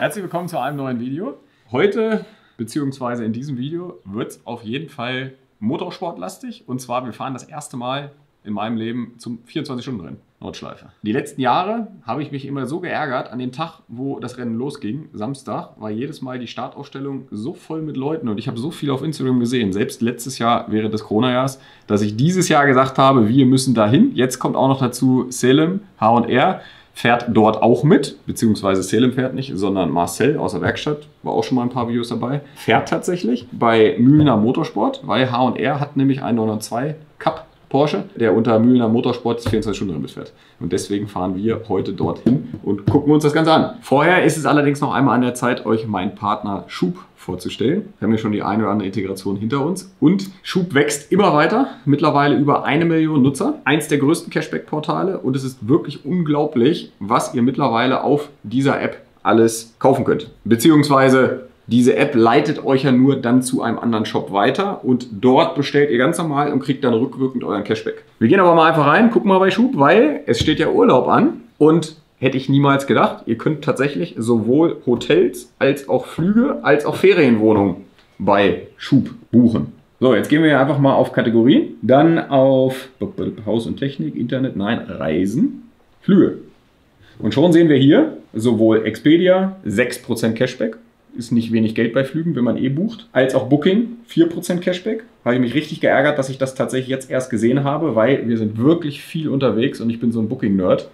Herzlich willkommen zu einem neuen Video. Heute, beziehungsweise in diesem Video, wird es auf jeden Fall motorsportlastig. Und zwar, wir fahren das erste Mal in meinem Leben zum 24-Stunden-Rennen, Nordschleife. Die letzten Jahre habe ich mich immer so geärgert an dem Tag, wo das Rennen losging, Samstag, war jedes Mal die Startaufstellung so voll mit Leuten und ich habe so viel auf Instagram gesehen, selbst letztes Jahr während des Corona-Jahres, dass ich dieses Jahr gesagt habe, wir müssen dahin. Jetzt kommt auch noch dazu Selim, H&R, fährt dort auch mit, beziehungsweise Selim fährt nicht, sondern Marcel aus der Werkstatt, war auch schon mal ein paar Videos dabei, fährt tatsächlich bei Mühlner Motorsport, weil H&R hat nämlich einen 902 Cup Porsche, der unter Mühlner Motorsport 24 Stunden mitfährt. Und deswegen fahren wir heute dorthin und gucken uns das Ganze an. Vorher ist es allerdings noch einmal an der Zeit, euch meinen Partner Schub vorzustellen. Wir haben ja schon die eine oder andere Integration hinter uns. Und Schub wächst immer weiter. Mittlerweile über 1 Million Nutzer. Eins der größten Cashback-Portale. Und es ist wirklich unglaublich, was ihr mittlerweile auf dieser App alles kaufen könnt. Beziehungsweise diese App leitet euch ja nur dann zu einem anderen Shop weiter und dort bestellt ihr ganz normal und kriegt dann rückwirkend euren Cashback. Wir gehen aber mal einfach rein, gucken mal bei Schub, weil es steht ja Urlaub an und hätte ich niemals gedacht, ihr könnt tatsächlich sowohl Hotels als auch Flüge als auch Ferienwohnungen bei Schub buchen. So, jetzt gehen wir einfach mal auf Kategorien, dann auf Haus und Technik, Internet, nein, Reisen, Flüge. Und schon sehen wir hier sowohl Expedia 6% Cashback. Ist nicht wenig Geld bei Flügen, wenn man bucht. Als auch Booking, 4% Cashback. Habe ich mich richtig geärgert, dass ich das tatsächlich jetzt erst gesehen habe, weil wir sind wirklich viel unterwegs und ich bin so ein Booking-Nerd.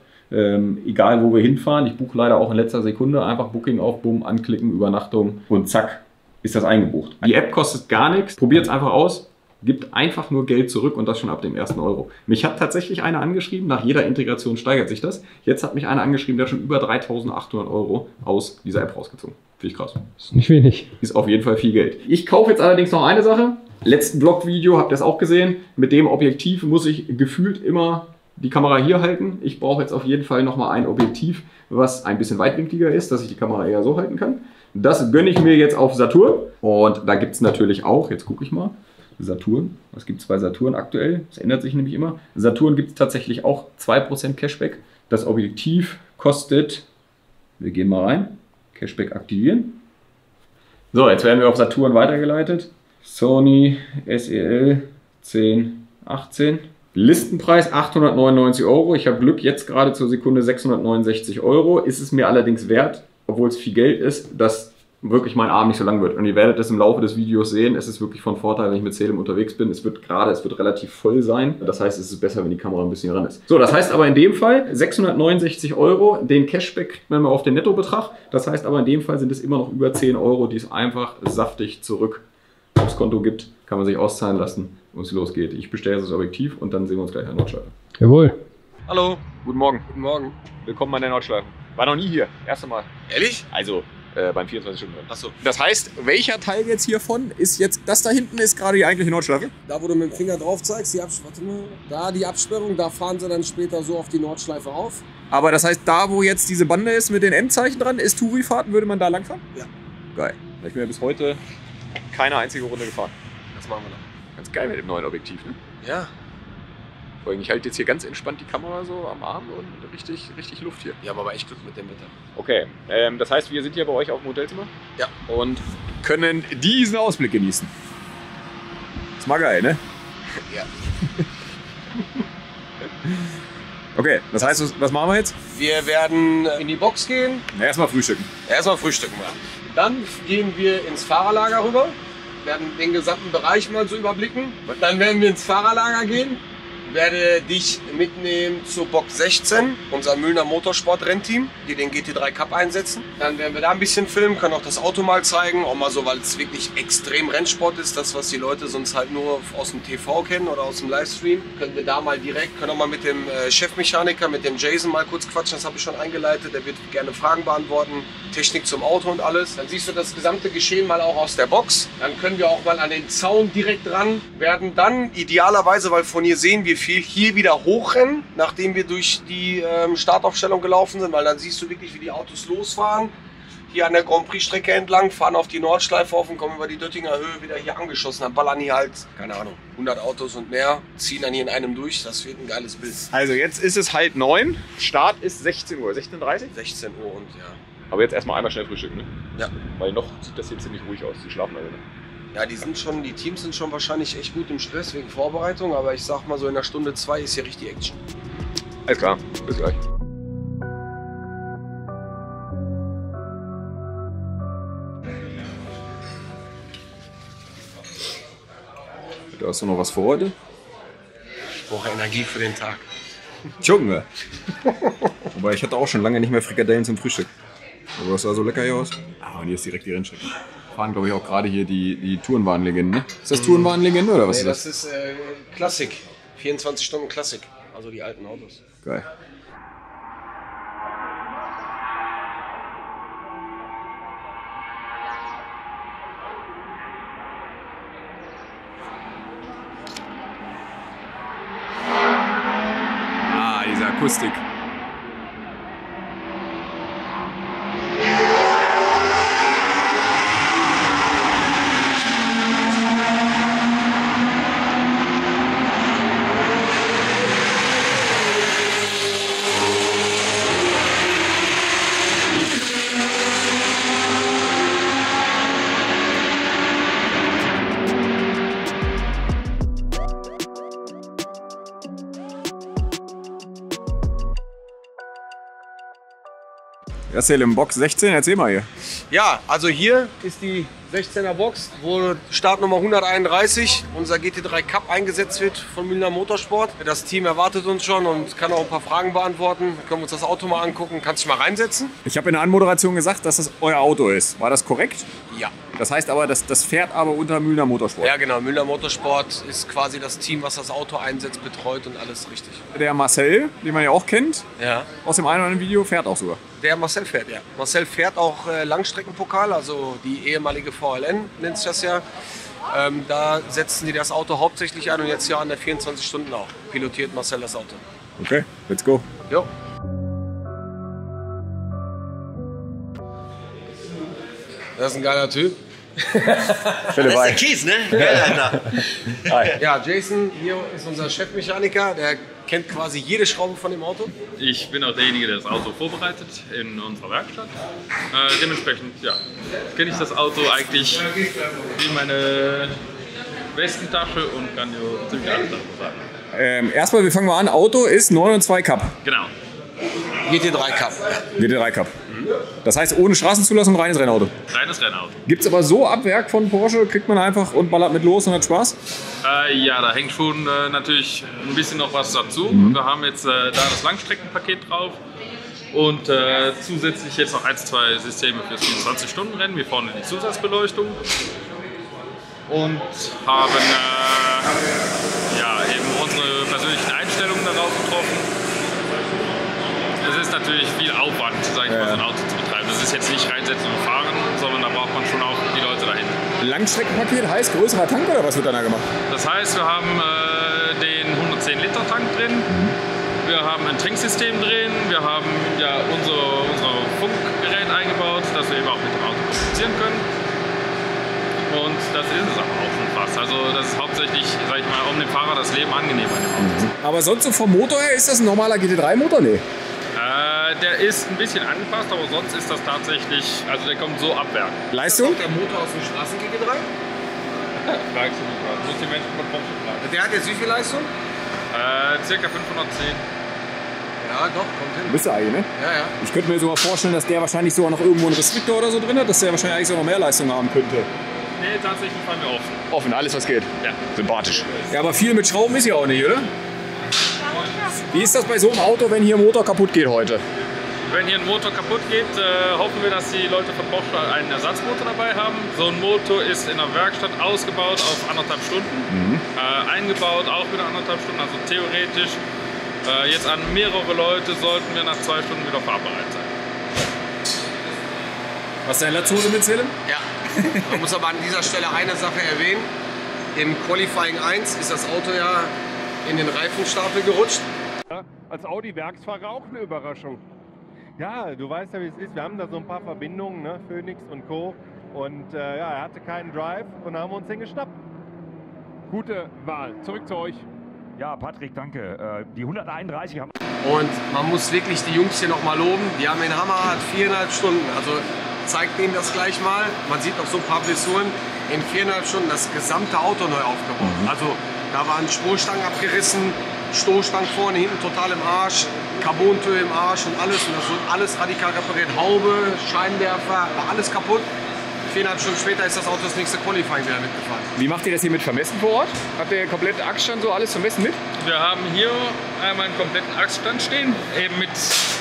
Egal, wo wir hinfahren. Ich buche leider auch in letzter Sekunde. Einfach Booking auf, bumm, anklicken, Übernachtung und zack, ist das eingebucht. Die App kostet gar nichts. Probiert es einfach aus. Gibt einfach nur Geld zurück und das schon ab dem ersten Euro. Mich hat tatsächlich einer angeschrieben, nach jeder Integration steigert sich das. Jetzt hat mich einer angeschrieben, der hat schon über 3.800 Euro aus dieser App rausgezogen. Finde ich krass. Ist nicht wenig. Ist auf jeden Fall viel Geld. Ich kaufe jetzt allerdings noch eine Sache. Letzten Vlog-Video habt ihr es auch gesehen. Mit dem Objektiv muss ich gefühlt immer die Kamera hier halten. Ich brauche jetzt auf jeden Fall nochmal ein Objektiv, was ein bisschen weitwinkliger ist, dass ich die Kamera eher so halten kann. Das gönne ich mir jetzt auf Saturn. Und da gibt es natürlich auch, jetzt gucke ich mal, Saturn. Was gibt es bei Saturn aktuell? Das ändert sich nämlich immer. Saturn gibt es tatsächlich auch 2% Cashback. Das Objektiv kostet, wir gehen mal rein, Cashback aktivieren. So, jetzt werden wir auf Saturn weitergeleitet. Sony SEL 1018. Listenpreis 899 Euro. Ich habe Glück, jetzt gerade zur Sekunde 669 Euro. Ist es mir allerdings wert, obwohl es viel Geld ist, dass wirklich mein Arm nicht so lang wird. Und ihr werdet es im Laufe des Videos sehen. Es ist wirklich von Vorteil, wenn ich mit Selim unterwegs bin. Es wird relativ voll sein. Das heißt, es ist besser, wenn die Kamera ein bisschen ran ist. So, das heißt aber in dem Fall 669 Euro. Den Cashback kriegt man mal auf den Nettobetrag. Das heißt aber in dem Fall sind es immer noch über 10 Euro, die es einfach saftig zurück aufs Konto gibt. Kann man sich auszahlen lassen, und es losgeht. Ich bestelle das Objektiv und dann sehen wir uns gleich an der Nordschleife. Jawohl. Hallo, guten Morgen. Guten Morgen. Willkommen an der Nordschleife. War noch nie hier. Erste Mal. Ehrlich? Also beim 24-Stunden-Rennen. Achso. Das heißt, welcher Teil jetzt hiervon ist jetzt, das da hinten ist gerade die eigentliche Nordschleife? Da, wo du mit dem Finger drauf zeigst, die Absperrung, da fahren sie dann später so auf die Nordschleife auf. Aber das heißt, da wo jetzt diese Bande ist mit den M-Zeichen dran, ist Tourifahrten, würde man da langfahren? Ja. Geil. Ich bin ja bis heute keine einzige Runde gefahren. Das machen wir noch. Ganz geil mit dem neuen Objektiv, ne? Ja. Vor allem, ich halte jetzt hier ganz entspannt die Kamera so am Arm und richtig Luft hier. Wir haben aber echt Glück mit dem Wetter. Okay, das heißt, wir sind hier bei euch auf dem Hotelzimmer? Ja. Und können diesen Ausblick genießen. Ist mal geil, ne? Ja. Okay, das heißt, was machen wir jetzt? Wir werden in die Box gehen. Na, erstmal frühstücken. Erstmal frühstücken wir. Dann gehen wir ins Fahrerlager rüber. Werden den gesamten Bereich mal so überblicken. Dann werden wir ins Fahrerlager gehen. Werde dich mitnehmen zur Box 16, unser Mühlner Motorsport Rennteam, die den GT3 Cup einsetzen. Dann werden wir da ein bisschen filmen, können auch das Auto mal zeigen, auch mal so, weil es wirklich extrem Rennsport ist, das was die Leute sonst halt nur aus dem TV kennen oder aus dem Livestream. Können wir da mal direkt, können auch mal mit dem Chefmechaniker, mit dem Jason mal kurz quatschen, das habe ich schon eingeleitet, der wird gerne Fragen beantworten, Technik zum Auto und alles. Dann siehst du das gesamte Geschehen mal auch aus der Box. Dann können wir auch mal an den Zaun direkt ran, werden dann idealerweise, weil von hier sehen wir viel, hier wieder hochrennen, nachdem wir durch die Startaufstellung gelaufen sind, weil dann siehst du wirklich, wie die Autos losfahren. Hier an der Grand Prix Strecke entlang, fahren auf die Nordschleife auf und kommen über die Döttinger Höhe wieder hier angeschossen. Dann ballern hier halt, keine Ahnung, 100 Autos und mehr, ziehen dann hier in einem durch. Das wird ein geiles Bild. Also jetzt ist es 8:30, Start ist 16 Uhr, 16:30? 16 Uhr und ja. Aber jetzt erstmal einmal schnell frühstücken, ne? Ja. Weil noch sieht das hier ziemlich ruhig aus. Die schlafen alle, ne? Ja, die Teams sind schon wahrscheinlich echt gut im Stress wegen Vorbereitung, aber ich sag mal so in der Stunde 2 ist hier richtig Action. Alles klar, bis gleich. Da hast du noch was vor heute? Ich brauche Energie für den Tag. Junge! Wobei, ich hatte auch schon lange nicht mehr Frikadellen zum Frühstück. Aber das sah so lecker hier aus. Ah, und hier ist direkt die Rennstrecke. Fahren, glaube ich, auch gerade hier die Tourenwagenlegende, ne? Ist das Tourenwagenlegende oder was ist das? Das ist Klassik. 24 Stunden Klassik. Also die alten Autos. Geil. Ah, diese Akustik. Erzähl im Box 16, erzähl mal hier. Ja, also hier ist die 16er Box, wo Startnummer 131, unser GT3 Cup eingesetzt wird von Mühlner Motorsport. Das Team erwartet uns schon und kann auch ein paar Fragen beantworten. Wir können uns das Auto mal angucken. Kannst du dich mal reinsetzen? Ich habe in der Anmoderation gesagt, dass das euer Auto ist. War das korrekt? Ja. Das heißt aber, das fährt aber unter Mühlner Motorsport. Ja, genau. Mühlner Motorsport ist quasi das Team, was das Auto einsetzt, betreut und alles richtig. Der Marcel, den man ja auch kennt, Ja. aus dem einen oder anderen Video, fährt auch sogar. Der Marcel fährt, ja. Marcel fährt auch Langstreckenpokal, also die ehemalige VLN nennt sich das ja. Da setzen die das Auto hauptsächlich ein und jetzt ja an der 24 Stunden auch. Pilotiert Marcel das Auto. Okay, let's go. Jo. Das ist ein geiler Typ. Philipp Wey. Kies, ne? Ja, Ja, Jason hier ist unser Chefmechaniker, der kennt quasi jede Schraube von dem Auto. Ich bin auch derjenige, der das Auto vorbereitet in unserer Werkstatt. Dementsprechend ja, kenne ich das Auto eigentlich wie meine Westentasche und kann dir ziemlich alles darüber sagen. Erstmal, wir fangen mal an. Auto ist 992 Cup. Genau. GT3 Cup. GT3 Cup. Das heißt, ohne Straßenzulassung, reines Rennauto. Reines Rennauto. Gibt es aber so ab Werk von Porsche, kriegt man einfach und ballert mit los und hat Spaß? Ja, da hängt schon natürlich ein bisschen noch was dazu. Wir haben jetzt da das Langstreckenpaket drauf und zusätzlich jetzt noch 1, 2 Systeme fürs 24-Stunden-Rennen. Wir vorne die Zusatzbeleuchtung und haben ja, eben unsere persönlichen Einstellungen darauf getroffen. Es ist natürlich viel Aufwand, sag ich mal, so ein Auto zu betreiben. Das ist jetzt nicht reinsetzen und fahren, sondern da braucht man schon auch die Leute dahinter. Langstreckenpaket heißt größerer Tank oder was wird da gemacht? Das heißt, wir haben den 110 Liter Tank drin, wir haben ein Trinksystem drin, wir haben ja unser Funkgerät eingebaut, dass wir eben auch mit dem Auto kommunizieren können. Und das ist es aber auch schon fast. Also das ist hauptsächlich, sag ich mal, um dem Fahrer das Leben angenehmer in dem Auto. Aber sonst so vom Motor her, ist das ein normaler GT3-Motor? Nee. Der ist ein bisschen angepasst, aber sonst ist das tatsächlich, also der kommt so ab Werk. Leistung? Der Motor aus dem Straßen-GT3? Fragst du mich mal. Muss die Menschen von Porsche fragen. Der hat jetzt wie viel Leistung? Circa 510. Ja, doch, kommt hin. Bist du eigentlich, ne? Ja, ja. Ich könnte mir sogar vorstellen, dass der wahrscheinlich sogar noch irgendwo einen Restriktor oder so drin hat, dass der wahrscheinlich eigentlich sogar noch mehr Leistung haben könnte. Nee, tatsächlich fahren wir offen. Offen, alles was geht. Ja. Sympathisch. Ja, aber viel mit Schrauben ist ja auch nicht, oder? Wie ist das bei so einem Auto, wenn hier ein Motor kaputt geht heute? Wenn hier ein Motor kaputt geht, hoffen wir, dass die Leute von Porsche einen Ersatzmotor dabei haben. So ein Motor ist in der Werkstatt ausgebaut auf 1,5 Stunden. Eingebaut auch wieder 1,5 Stunden, also theoretisch. Jetzt an mehrere Leute sollten wir nach 2 Stunden wieder fahrbereit sein. Was ist deine Latzhose mitzählen? Ja. Man muss aber an dieser Stelle eine Sache erwähnen. Im Qualifying 1 ist das Auto ja in den Reifenstapel gerutscht. Ja, als Audi-Werksfahrer auch eine Überraschung. Ja, du weißt ja, wie es ist. Wir haben da so ein paar Verbindungen, ne? Phoenix und Co. Und ja, er hatte keinen Drive und haben uns den geschnappt. Gute Wahl. Zurück zu euch. Ja, Patrick, danke. Die 131 haben... Und man muss wirklich die Jungs hier nochmal loben. Die haben den Hammer 4,5 Stunden. Also zeigt denen das gleich mal. Man sieht noch so ein paar Blessuren. In 4,5 Stunden das gesamte Auto neu aufgebaut. Also da waren Spurstangen abgerissen, Stoßstangen vorne, hinten total im Arsch, Carbontür im Arsch und alles. Und das wird alles radikal repariert. Haube, Scheinwerfer, war alles kaputt. 4,5 Stunden später ist das Auto das nächste Qualifying wieder mitgefahren. Wie macht ihr das hier mit Vermessen vor Ort? Habt ihr komplett Achsstand so alles vermessen mit? Wir haben hier einmal einen kompletten Achsstand stehen, eben mit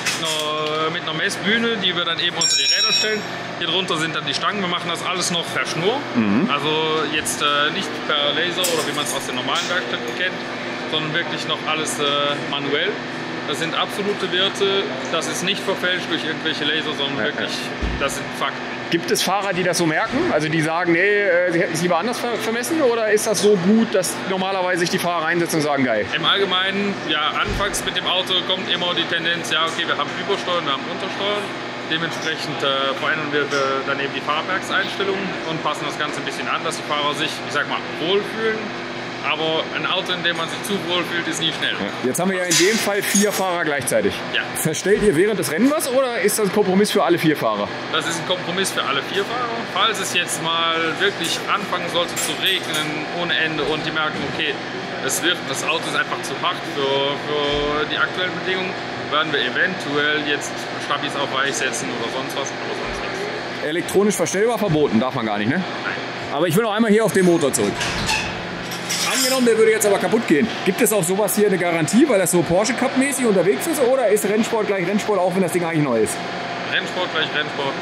einer Messbühne, die wir dann eben unter die Räder stellen. Hier drunter sind dann die Stangen. Wir machen das alles noch per Schnur. Also jetzt nicht per Laser oder wie man es aus den normalen Werkstätten kennt, sondern wirklich noch alles manuell. Das sind absolute Werte, das ist nicht verfälscht durch irgendwelche Laser, sondern wirklich, das sind Fakten. Gibt es Fahrer, die das so merken? Also die sagen, nee, sie hätten es lieber anders vermessen? Oder ist das so gut, dass normalerweise sich die Fahrer reinsetzen und sagen, geil? Im Allgemeinen, ja, anfangs mit dem Auto kommt immer die Tendenz, ja, okay, wir haben Übersteuern, wir haben Untersteuern. Dementsprechend verändern wir dann eben die Fahrwerkseinstellungen und passen das Ganze ein bisschen an, dass die Fahrer sich, ich sag mal, wohlfühlen. Aber ein Auto, in dem man sich zu wohl fühlt, ist nie schnell. Ja. Jetzt haben wir ja in dem Fall 4 Fahrer gleichzeitig. Ja. Verstellt ihr während des Rennens was oder ist das ein Kompromiss für alle 4 Fahrer? Das ist ein Kompromiss für alle 4 Fahrer. Falls es jetzt mal wirklich anfangen sollte zu regnen ohne Ende und die merken, okay, das Auto ist einfach zu hart für die aktuellen Bedingungen, werden wir eventuell jetzt Stabis auf weich setzen oder sonst was, aber sonst nichts. Elektronisch verstellbar verboten, darf man gar nicht, ne? Nein. Aber ich will noch einmal hier auf den Motor zurück. Angenommen, der würde jetzt aber kaputt gehen. Gibt es auf sowas hier eine Garantie, weil das so Porsche Cup mäßig unterwegs ist? Oder ist Rennsport gleich Rennsport, auch wenn das Ding eigentlich neu ist? Rennsport gleich Rennsport.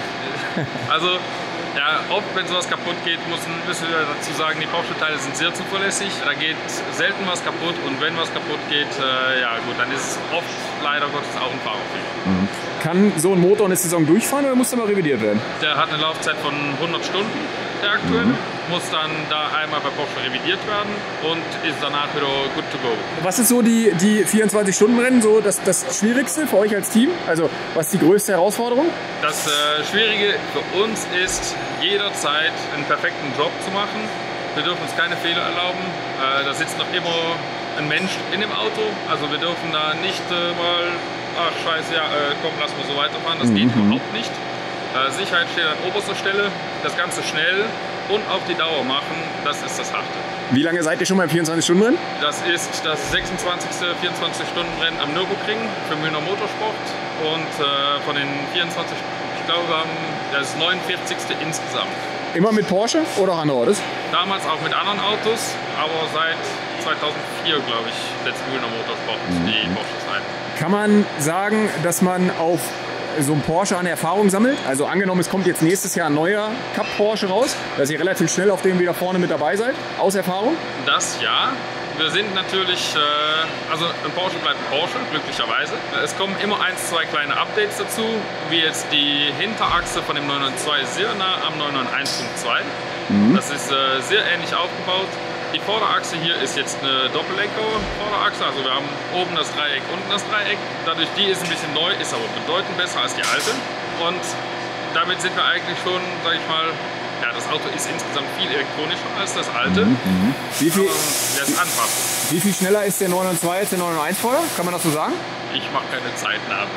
Also, ja, oft wenn sowas kaputt geht, müssen wir dazu sagen, die Porsche-Teile sind sehr zuverlässig. Da geht selten was kaputt und wenn was kaputt geht, ja gut, dann ist es oft leider Gottes auch ein Fahrerfehler. Kann so ein Motor eine Saison durchfahren oder muss der mal revidiert werden? Der hat eine Laufzeit von 100 Stunden, der aktuell. Muss dann da einmal bei Porsche revidiert werden und ist danach wieder good to go. Was ist so die 24-Stunden-Rennen so das Schwierigste für euch als Team? Also was ist die größte Herausforderung? Das Schwierige für uns ist, jederzeit einen perfekten Job zu machen. Wir dürfen uns keine Fehler erlauben. Da sitzt noch immer ein Mensch in dem Auto. Also wir dürfen da nicht mal, ach scheiße, ja, komm, lass mal so weiterfahren. Das geht überhaupt nicht. Sicherheit steht an oberster Stelle. Das Ganze schnell und auf die Dauer machen, das ist das Harte. Wie lange seid ihr schon beim 24-Stunden-Rennen? Das ist das 26. 24-Stunden-Rennen am Nürburgring für Mühner Motorsport. Und von den 24, ich glaube, das 49. insgesamt. Immer mit Porsche oder auch andere Autos? Damals auch mit anderen Autos, aber seit 2004, glaube ich, setzt Mühner Motorsport die Porsches ein. Kann man sagen, dass man auf so ein Porsche an Erfahrung sammelt? Also angenommen, es kommt jetzt nächstes Jahr ein neuer Cup Porsche raus, dass ihr relativ schnell auf dem wieder vorne mit dabei seid, aus Erfahrung? Das ja. Wir sind natürlich, also ein Porsche bleibt ein Porsche, glücklicherweise. Es kommen immer 1, 2 kleine Updates dazu, wie jetzt die Hinterachse von dem 992 sehr nah am 991.2. Das ist sehr ähnlich aufgebaut. Die Vorderachse hier ist jetzt eine Doppellenker-Vorderachse, also wir haben oben das Dreieck, unten das Dreieck. Dadurch, die ist ein bisschen neu, ist aber bedeutend besser als die alte. Und damit sind wir eigentlich schon, sag ich mal, ja, das Auto ist insgesamt viel elektronischer als das alte. Wie viel, der ist anpassbar. wie viel schneller ist der 992 als der 991 vorher? Kann man das so sagen? Ich mache keine Zeitnamen.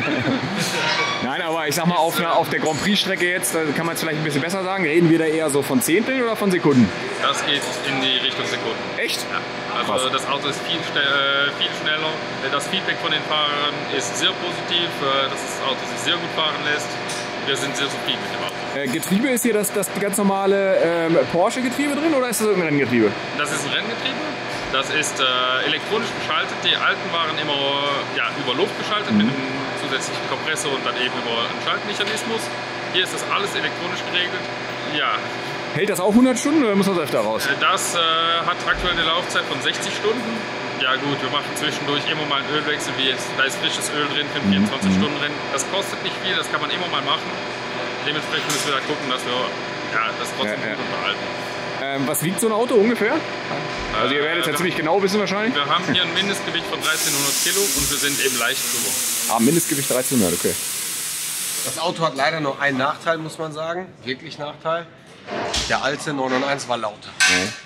Nein, aber ich sag mal, auf der Grand Prix-Strecke jetzt, da kann man es vielleicht ein bisschen besser sagen. Reden wir da eher so von Zehnteln oder von Sekunden? Das geht in die Richtung Sekunden. Echt? Ja. Also das Auto ist viel schneller. Das Feedback von den Fahrern ist sehr positiv, dass das Auto sich sehr gut fahren lässt. Wir sind sehr zufrieden mit dem Auto. Getriebe, ist hier das ganz normale Porsche-Getriebe drin oder ist das irgendein Renngetriebe? Das ist ein Renngetriebe. Das ist elektronisch geschaltet. Die alten waren immer über Luft geschaltet mit einem zusätzlichen Kompressor und dann eben über einen Schaltmechanismus. Hier ist das alles elektronisch geregelt. Ja. Hält das auch 100 Stunden oder muss das öfter raus? Das hat aktuell eine Laufzeit von 60 Stunden. Ja gut, wir machen zwischendurch immer mal einen Ölwechsel, wie jetzt, da ist frisches Öl drin für ein 24-Stunden-Rennen. Das kostet nicht viel, das kann man immer mal machen. Dementsprechend müssen wir da gucken, dass wir das trotzdem gut unterhalten. Was wiegt so ein Auto ungefähr? Also ihr werdet es ja ziemlich genau wissen wahrscheinlich. Wir haben hier ein Mindestgewicht von 1300 Kilo und wir sind eben leicht drüber. Mindestgewicht 1300, okay. Das Auto hat leider noch einen Nachteil, muss man sagen. Wirklich Nachteil. Der alte 991 war lauter.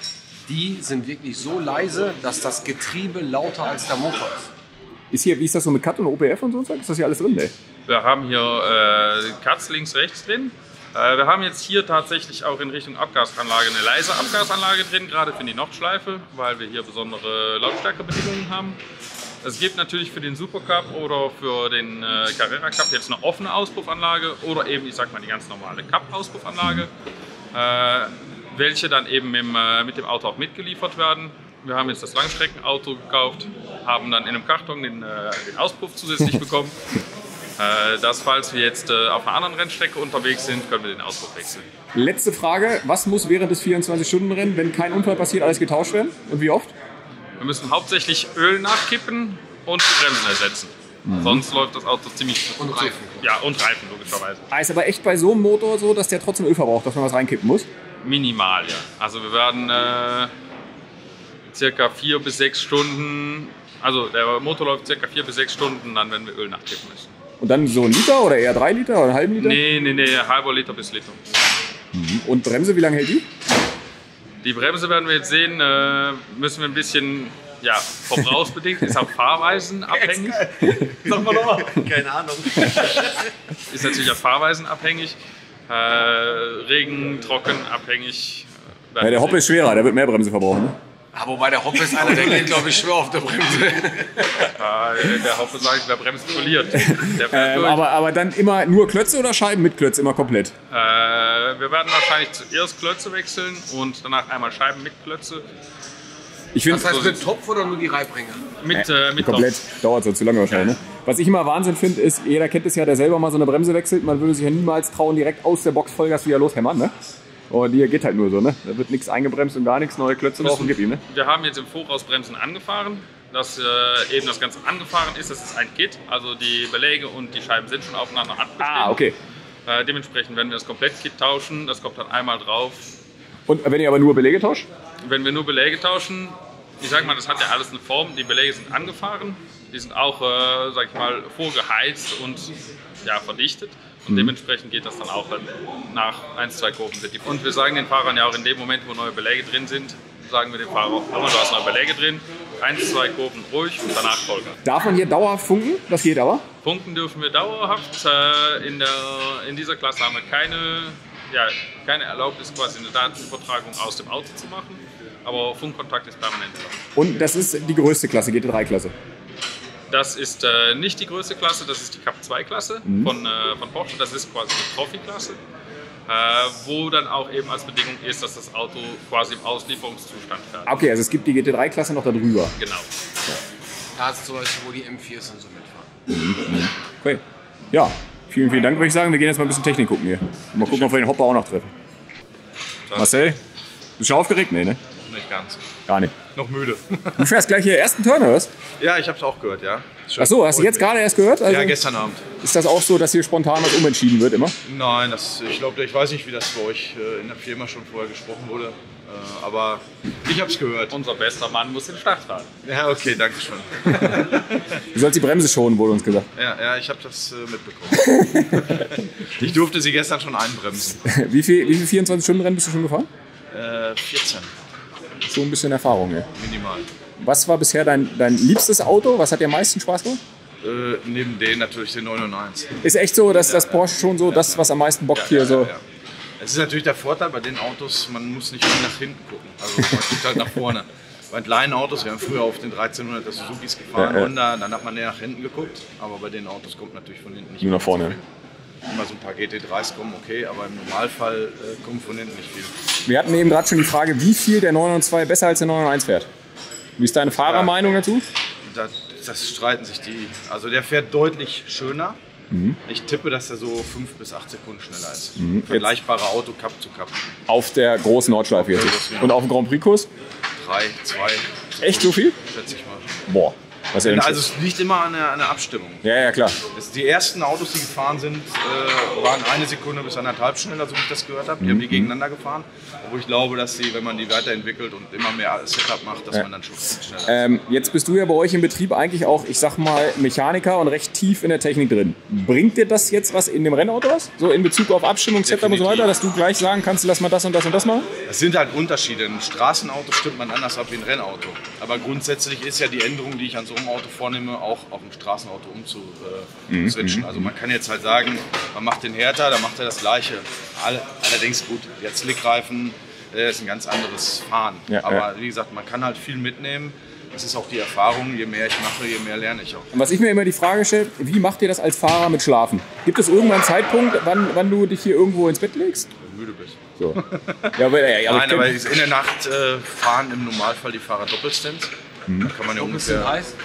Die sind wirklich so leise, dass das Getriebe lauter als der Motor ist. Wie ist das so mit Cut und OPF und so? Ist das hier alles drin, ne? Wir haben hier Cuts links, rechts drin. Wir haben jetzt hier tatsächlich auch in Richtung Abgasanlage eine leise Abgasanlage drin, gerade für die Nordschleife, weil wir hier besondere Lautstärkebedingungen haben. Es gibt natürlich für den Supercup oder für den Carrera Cup jetzt eine offene Auspuffanlage oder eben, ich sag mal, die ganz normale Cup-Auspuffanlage, welche dann eben mit dem Auto auch mitgeliefert werden. Wir haben jetzt das Langstreckenauto gekauft, haben dann in einem Karton den Auspuff zusätzlich bekommen. Dass, falls wir jetzt auf einer anderen Rennstrecke unterwegs sind, können wir den Auspuff wechseln. Letzte Frage, was muss während des 24-Stunden-Rennen, wenn kein Unfall passiert, alles getauscht werden? Und wie oft? Wir müssen hauptsächlich Öl nachkippen und die Bremsen ersetzen. Sonst läuft das Auto ziemlich... Und Reifen. Ja, und Reifen, logischerweise. Ist aber echt bei so einem Motor so, dass der trotzdem Öl verbraucht, dass man was reinkippen muss? Minimal, ja. Also wir werden circa 4 bis 6 Stunden... Also der Motor läuft circa 4 bis 6 Stunden, dann werden wir Öl nachkippen müssen. Und dann so ein Liter oder eher 3 Liter oder einen halben Liter? Nee, halber Liter bis Liter. Und Bremse, wie lange hält die? Die Bremse werden wir jetzt sehen, müssen wir ein bisschen, ja, verbrauchsbedingt, ist auch Fahrweisen abhängig. Sag mal nochmal. Keine Ahnung. Ist natürlich auch Fahrweisen abhängig, Regen, Trocken abhängig. Ja, der Hoppe ist schwerer, der wird mehr Bremse verbrauchen. Ne? Aber wobei der Hoppe ist einer, der geht, glaube ich, schwer auf der Bremse. Der Hoppe sagt, wer Bremse verliert. Der fährt durch. Aber dann immer nur Klötze oder Scheiben mit Klötze, immer komplett? Wir werden wahrscheinlich zuerst Klötze wechseln und danach einmal Scheiben mit Klötze. Ich finde, Das heißt mit Topf oder nur die Reibringe? Mit komplett. Topf. Dauert so zu lange wahrscheinlich. Ne? Was ich immer Wahnsinn finde, ist, jeder kennt es ja, der selber mal so eine Bremse wechselt. Man würde sich ja niemals trauen, direkt aus der Box Vollgas wieder loshämmern. Ne? Und hier geht halt nur so, ne? Da wird nichts eingebremst und gar nichts, neue Klötze drauf und gib ihm, ne? Wir haben jetzt im Voraus Bremsen angefahren, dass eben das Ganze angefahren ist. Das ist ein Kit, also die Beläge und die Scheiben sind schon aufeinander abgestimmt. Okay. Dementsprechend werden wir das Komplett-Kit tauschen, das kommt dann einmal drauf. Und wenn ihr aber nur Beläge tauscht? Wenn wir nur Beläge tauschen, ich sag mal, das hat ja alles eine Form, die Beläge sind angefahren, die sind auch, sag ich mal, vorgeheizt und ja, verdichtet. Und dementsprechend geht das dann auch nach 1, 2 Kurven. Und wir sagen den Fahrern ja auch in dem Moment, wo neue Beläge drin sind, sagen wir dem Fahrer auch, du hast neue Beläge drin, 1, 2 Kurven ruhig und danach Vollgas. Darf man hier dauerhaft funken? Das geht aber? Funken dürfen wir dauerhaft. In dieser Klasse haben wir keine Erlaubnis, quasi eine Datenübertragung aus dem Auto zu machen. Aber Funkkontakt ist permanent. Und das ist die größte Klasse, GT3-Klasse? Das ist nicht die größte Klasse, das ist die Cup 2-Klasse von Porsche. Das ist quasi die Trophy-Klasse, wo dann auch eben als Bedingung ist, dass das Auto quasi im Auslieferungszustand fährt. Okay, also es gibt die GT3-Klasse noch darüber. Genau. Da ist zum Beispiel, wo die M4s und so mitfahren. Okay. Ja, vielen, vielen Dank, würde ich sagen. Wir gehen jetzt mal ein bisschen Technik gucken hier. Mal gucken, ob wir den Hopper auch noch treffen. Marcel, bist du schon aufgeregt? Nee, ne? Nicht ganz. Gar nicht. Noch müde. Du fährst gleich hier ersten Turn, oder was? Ja, ich habe es auch gehört, ja. Ach so, hast du jetzt gerade erst gehört? Also Ja, gestern Abend. ist das auch so, dass hier spontan was umentschieden wird immer? Nein, ich weiß nicht, wie das bei euch in der Firma schon vorher gesprochen wurde. Aber ich habe es gehört. Unser bester Mann muss den Start fahren. Ja, okay, danke schön. Du sollst die Bremse schonen, wurde uns gesagt. Ja, ich habe das mitbekommen. Ich durfte sie gestern schon einbremsen. Wie viel 24-Stunden-Rennen bist du schon gefahren? 14, So ein bisschen Erfahrung, ja. minimal. Was war bisher dein liebstes Auto? Was hat dir am meisten Spaß gemacht? Neben denen natürlich den 991. Ist echt so, dass das Porsche schon so das, was am meisten bockt hier so. Ja. Es ist natürlich der Vorteil bei den Autos, man muss nicht viel nach hinten gucken. Also man guckt halt nach vorne. Bei kleinen Autos, wir haben früher auf den 1300er Suzukis gefahren, Honda, dann hat man näher nach hinten geguckt. Aber bei den Autos kommt natürlich von hinten nicht Nur nach vorne. so viel. Immer so ein paar GT3s kommen, okay, aber im Normalfall kommt von hinten nicht viel. Wir hatten eben gerade schon die Frage, wie viel der 992 besser als der 991 fährt. Wie ist deine Fahrermeinung dazu? Das streiten sich die. Also der fährt deutlich schöner. Ich tippe, dass er so 5 bis 8 Sekunden schneller ist. Vergleichbare Auto Cup zu Cup. Auf der großen Nordschleife jetzt. Und auf dem Grand Prix-Kurs? 3, 2. Echt so viel? Schätze ich mal. Boah, Was ja Also es liegt immer an der Abstimmung. ja, klar. Die ersten Autos, die gefahren sind, waren 1 Sekunde bis 1,5 schneller, so wie ich das gehört habe. Die haben die gegeneinander gefahren. Obwohl ich glaube, dass die, wenn man die weiterentwickelt und immer mehr Setup macht, dass man dann schon schneller ist. Jetzt bist du ja bei euch im Betrieb eigentlich auch, ich sag mal, Mechaniker und recht tief in der Technik drin. Bringt dir das jetzt was in dem Rennauto was? So in Bezug auf Abstimmung, Setup und so weiter, dass du gleich sagen kannst, lass mal das und das und das machen? Es sind halt Unterschiede. Ein Straßenauto stimmt man anders ab wie ein Rennauto. Aber grundsätzlich ist ja die Änderung, die ich an so einem Auto vornehme, auch auf ein Straßenauto umzuswitchen. Also man kann jetzt halt sagen, man macht den härter, dann macht er das Gleiche. Allerdings gut, jetzt Slickreifen, ist ein ganz anderes Fahren. Ja, aber wie gesagt, man kann halt viel mitnehmen. Das ist auch die Erfahrung, je mehr ich mache, je mehr lerne ich auch. Und was ich mir immer die Frage stelle, wie macht ihr das als Fahrer mit Schlafen? Gibt es irgendwann einen Zeitpunkt, wann du dich hier irgendwo ins Bett legst? Wenn du müde bist. So. Ja, Nein, aber in der Nacht fahren im Normalfall die Fahrer Doppelstint. Da kann man ja ungefähr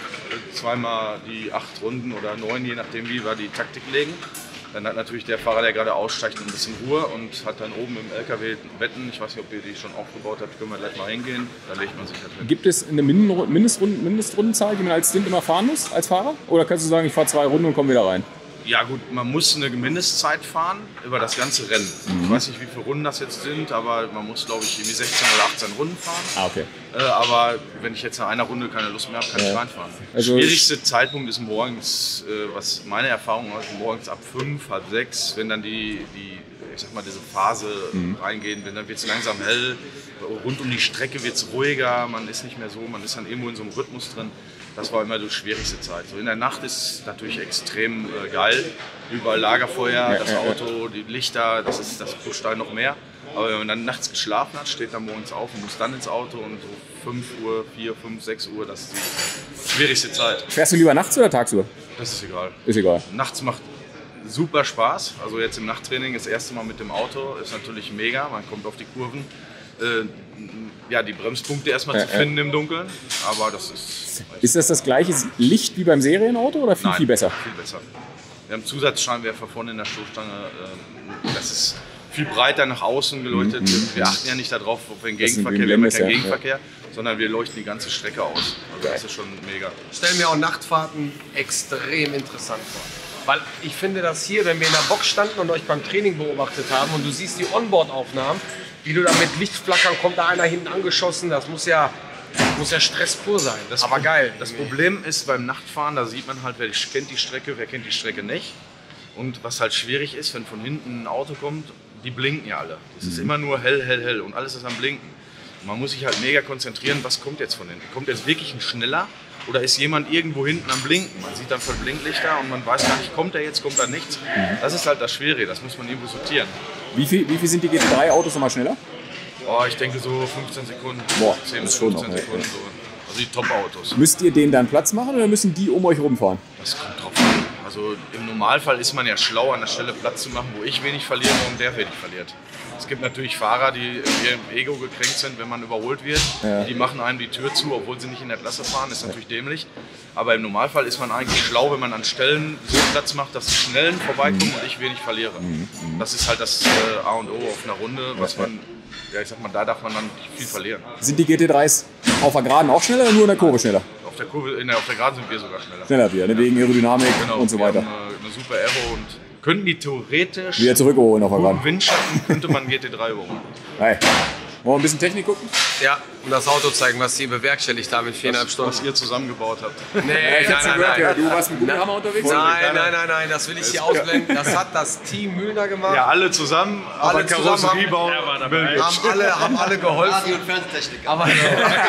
zweimal die 8 Runden oder 9, je nachdem wie wir die Taktik legen. Dann hat natürlich der Fahrer, der gerade aussteigt, ein bisschen Ruhe und hat dann oben im LKW Betten. Ich weiß nicht, ob ihr die schon aufgebaut habt, können wir gleich mal hingehen. Da legt man sich halt hin. Gibt es eine Mindestrundenzahl, die man als Stint immer fahren muss, als Fahrer? Oder kannst du sagen, ich fahre 2 Runden und komme wieder rein? Ja gut, man muss eine Mindestzeit fahren über das ganze Rennen. Ich weiß nicht, wie viele Runden das jetzt sind, aber man muss, glaube ich, irgendwie 16 oder 18 Runden fahren. Ah, okay. Aber wenn ich jetzt nach einer Runde keine Lust mehr habe, kann ich reinfahren. Also Schwierigste Zeitpunkt ist morgens, was meine Erfahrung ist, morgens ab 5, halb 6, wenn dann ich sag mal, diese Phase reingehen, dann wird es langsam hell, rund um die Strecke wird es ruhiger, man ist nicht mehr so, man ist dann irgendwo in so einem Rhythmus drin. Das war immer die schwierigste Zeit. So in der Nacht ist natürlich extrem geil, überall Lagerfeuer, das Auto, die Lichter, das pusht da noch mehr. Aber wenn man dann nachts geschlafen hat, steht dann morgens auf und muss dann ins Auto und so 5 Uhr, 4, 5, 6 Uhr, das ist die schwierigste Zeit. Fährst du lieber nachts oder tagsüber? Das ist egal. Ist egal. Nachts macht super Spaß. Also jetzt im Nachttraining das erste Mal mit dem Auto ist natürlich mega. Man kommt auf die Kurven. Die Bremspunkte erstmal zu finden im Dunkeln. Aber das ist... Ist das gleiche Licht wie beim Serienauto oder viel, Nein, viel besser? Viel besser. Wir haben Zusatzscheinwerfer vorne in der Stoßstange. Das ist viel breiter nach außen geleuchtet. Wir achten ja nicht darauf, ob wir einen Gegenverkehr, wir haben keinen Gegenverkehr, sondern wir leuchten die ganze Strecke aus. Also das ist schon mega. Ich stelle mir auch Nachtfahrten extrem interessant vor. Weil ich finde, dass hier, wenn wir in der Box standen und euch beim Training beobachtet haben und du siehst die Onboard-Aufnahmen, wie du da mit Lichtflackern, kommt da einer hinten angeschossen, das muss ja Stress pur sein. Das war geil. Das Problem ist beim Nachtfahren, da sieht man halt, wer kennt die Strecke, wer kennt die Strecke nicht. Und was halt schwierig ist, wenn von hinten ein Auto kommt, die blinken ja alle. Das ist immer nur hell, hell, hell und alles ist am Blinken. Und man muss sich halt mega konzentrieren, was kommt jetzt von hinten. Kommt jetzt wirklich ein schneller oder ist jemand irgendwo hinten am Blinken? Man sieht dann voll Blinklichter und man weiß gar nicht, kommt er jetzt, kommt da nichts. Das ist halt das Schwierige, das muss man irgendwo sortieren. Wie viel sind die GT3-Autos nochmal schneller? Oh, ich denke so 15 Sekunden, Boah, 10 das bis ist schon 15 noch, Sekunden. So. Also die Top-Autos. Müsst ihr denen dann Platz machen oder müssen die um euch rumfahren? Das kommt drauf an. Also im Normalfall ist man ja schlau, an der Stelle Platz zu machen, wo ich wenig verliere und der wenig verliert. Es gibt natürlich Fahrer, die im Ego gekränkt sind, wenn man überholt wird. Ja. Die machen einem die Tür zu, obwohl sie nicht in der Klasse fahren. Das ist natürlich dämlich. Aber im Normalfall ist man eigentlich schlau, wenn man an Stellen so Platz macht, dass die Schnellen vorbeikommen und ich wenig verliere. Das ist halt das A und O auf einer Runde, was man, ja, ich sag mal, da darf man dann nicht viel verlieren. Sind die GT3s auf der Geraden auch schneller oder nur in der Kurve schneller? Auf der Kurve, auf der Geraden sind wir sogar schneller. Schneller wieder, wegen Aerodynamik und so weiter. Wir haben eine super Aero und können die theoretisch wieder zurückholen auf der Geraden. Im Windschatten könnte man GT3 überholen. Hey. Wollen wir ein bisschen Technik gucken? Ja, und das Auto zeigen, was Sie bewerkstelligt haben in 4,5 Stunden. Was ihr zusammengebaut habt. Nee, nein. Du warst mit Gummihammer unterwegs? Nein, das will ich hier ausblenden. Das hat das Team Mühlner gemacht. Ja, alle zusammen, aber Karosseriebau. Haben alle geholfen. Radio- und Fernsehtechnik. Aber nein,